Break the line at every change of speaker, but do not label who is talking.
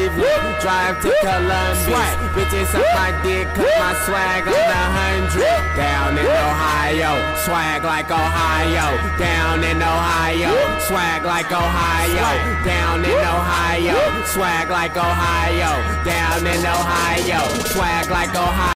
Cleveland, drive to Columbus. Bitches up my dick, cut my swag on the 100. Down in Ohio, swag like Ohio. Down in Ohio, swag like Ohio. Down in Ohio, swag like Ohio. Down in Ohio, swag like Ohio.